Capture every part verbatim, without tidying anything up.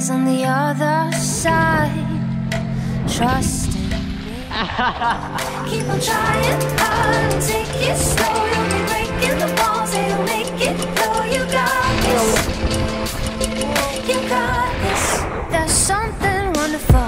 is on the other side? Trust in me. Keep on trying hard, take it slow. You'll be breaking the walls and you'll make it though. You got this, you got this. There's something wonderful.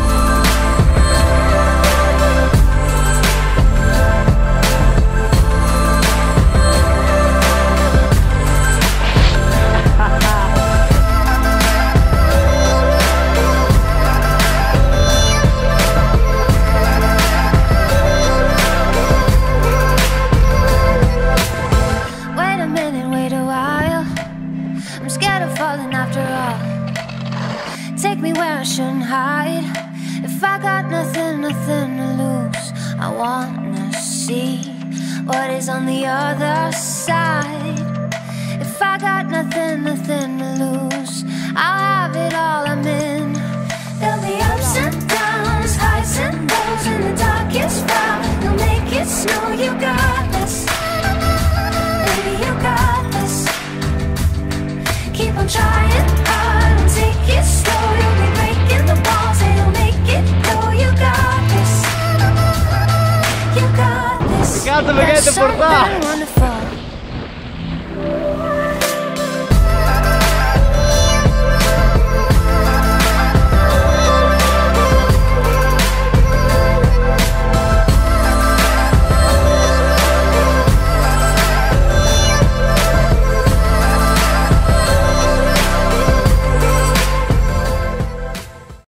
Take me where I shouldn't hide. If I got nothing, nothing to lose, I wanna see what is on the other side. If I got nothing, nothing to lose, I'll have it all I'm in. There'll be ups and downs, highs and lows, in the darkest cloud. You'll make it snow, you got this. Baby, you got this. Keep on trying hard and take it slow. You'll be breaking the walls and you'll make it though. You got this. You got this. Cazzo, perché ti portavo? Wonderful.